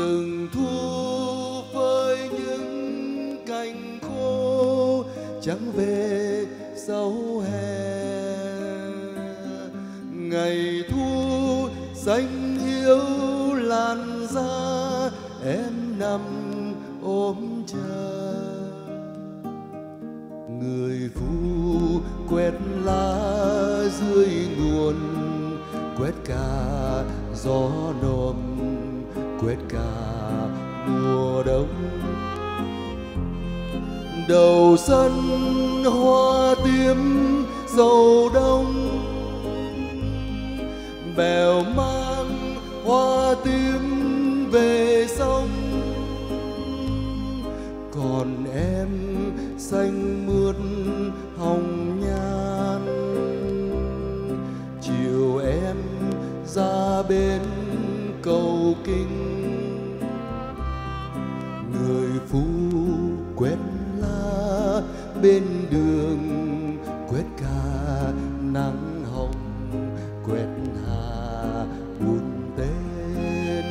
rừng thu với những cành khô chẳng về sau hè. Ngày thu xanh hiu làn da, em nằm ôm chờ. Người phu quét lá dưới nguồn, quét cả gió nồm, quét cả mùa đông. Đầu sân hoa tím dầu đông, bèo mang hoa tím về sông. Còn em xanh mướt hồng nhan, chiều em ra bên cầu kinh. Người phu quét lá bên đường, quét cả nắng hồng, quét hà buồn tên.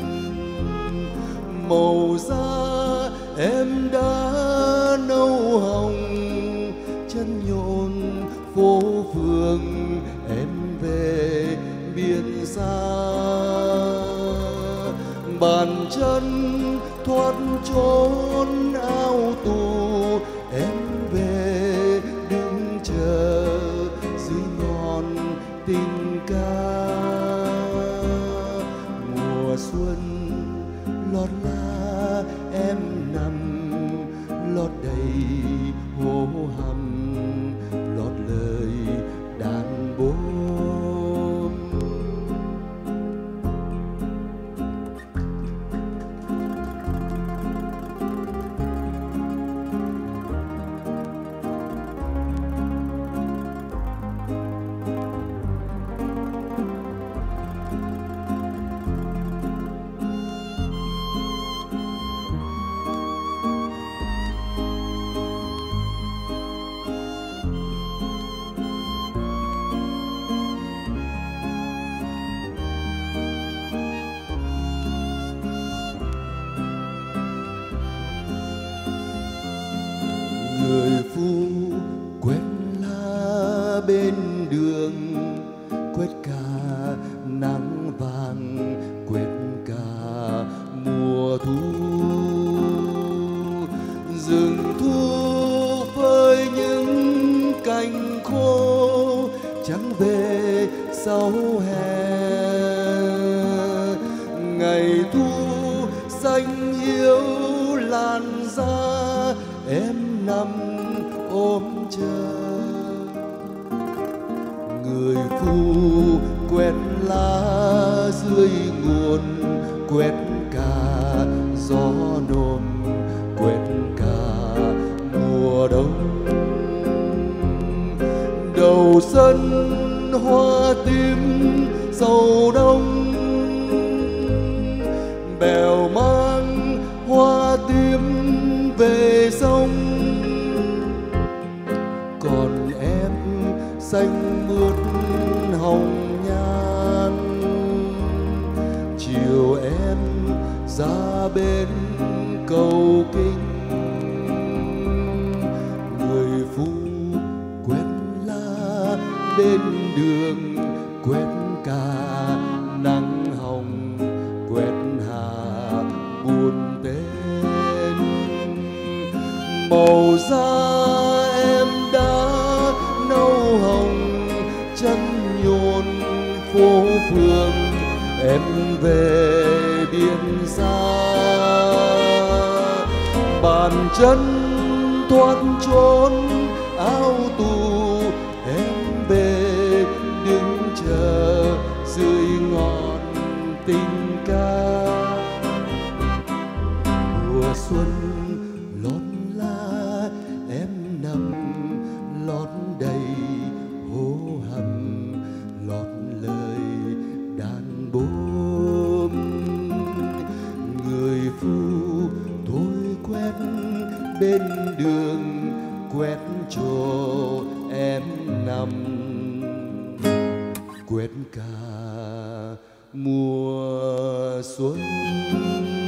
Màu da em đã nâu hồng, chân nhộn phố phường em về biển xa. Bàn chân thoát trốn áo tù, em về đứng chờ dưới ngọn tình ca. Mùa xuân lót lá em nằm, lót đầy hố hầm, lót lời đàn bốm. Người phu quét lá bên đường, quét cả nắng vàng, quét cả mùa thu. Rừng thu với những cành khô chẳng về sau hè. Ngày thu xanh hiu làn da, em nằm ôm chờ. Người phu quét lá dưới nguồn, quét cả gió nồm, quét cả mùa đông. Đầu sân hoa tím dầu đông, bèo mang hoa tím về sông. Còn em xanh mướt hồng nhan, chiều em ra bên cầu kinh. Người phu quét lá bên đường, quét cả nắng hồng, quét hà buồn tên. Màu da em đã nâu hồng, chân nhộn phố phường em về biển xa. Bàn chân thoát trốn áo tù, em về đứng chờ dưới ngọn tình ca. Mùa xuân lót lá em nằm, lót đầy hố hầm, lót lời đàn bốm. Người phu thôi quét bên đường, quét chỗ em nằm, quét cả mùa xuân.